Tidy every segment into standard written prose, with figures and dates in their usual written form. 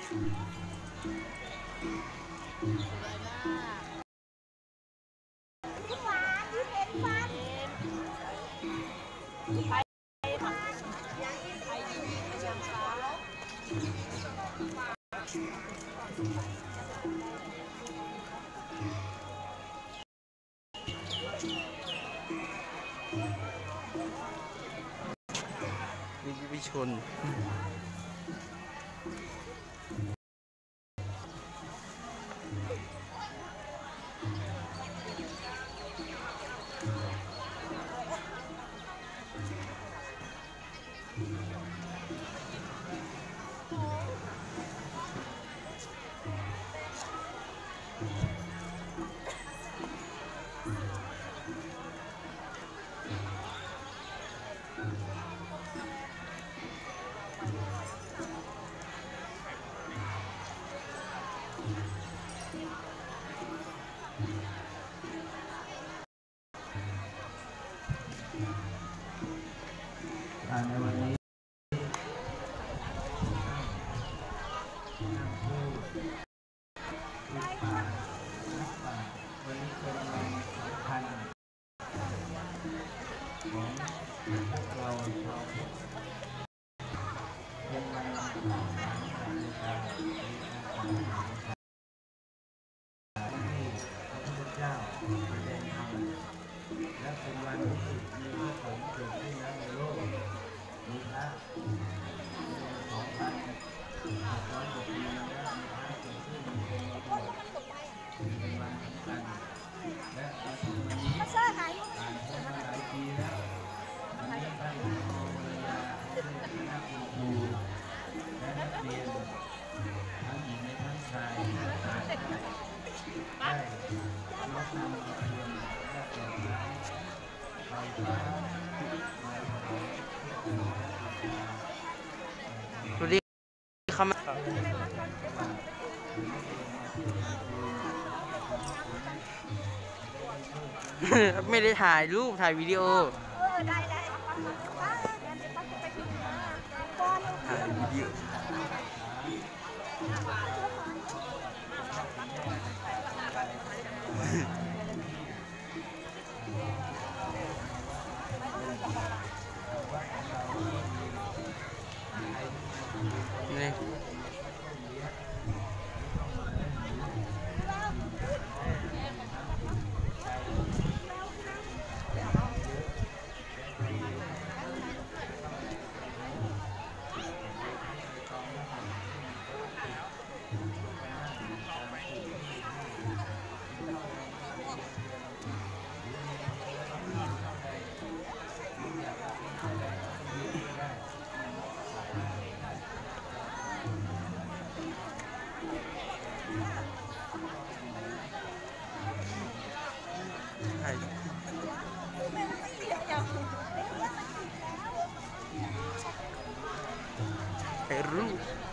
นี่วิชนในวันนี้วันนี้เป็นวันสำคัญของเราชาวพุทธเป็นวันในการที่พระพุทธเจ้าแสดงธรรมและเป็นวันที่มีพระสงฆ์เกิดขึ้นในโลกมีพระ2,600 กว่าปีแล้วมีพระเกิดขึ้นในโลกเป็นวันสำคัญและมาถึงวันนี้ผ่านพ้นมาหลายปีแล้ววันนี้ท่านภรรยาได้คณะครูและนักเรียนทั้งหญิงและทั้งชายได้รับนำมาเรียนและแจกจ่ายไฟฟ้าสวัสดีครับไม่ได้ถ่ายรูปถ่ายวิดีโอถ่ายวิดีโอนี่ถ่ายรูป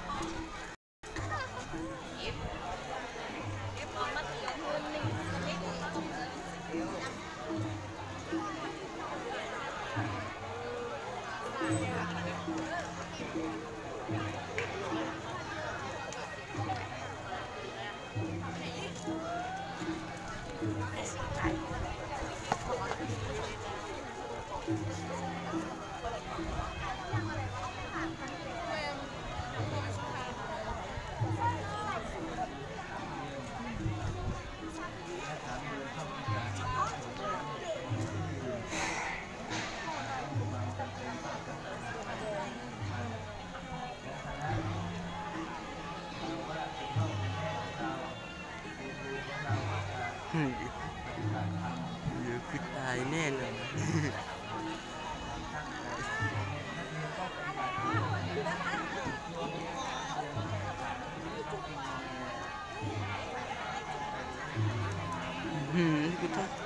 เดี๋ยวคือตายแน่เลยคือ